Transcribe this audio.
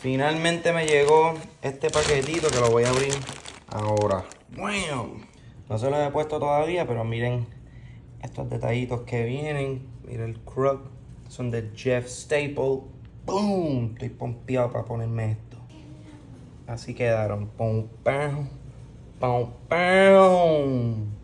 Finalmente me llegó este paquetito que lo voy a abrir ahora. ¡Wow! No se los he puesto todavía, pero miren estos detallitos que vienen. Miren el Crocs. Son de Jeff Staple. ¡Boom! Estoy pompeado para ponerme esto. Así quedaron. ¡Pum, pam! ¡Pum, pam!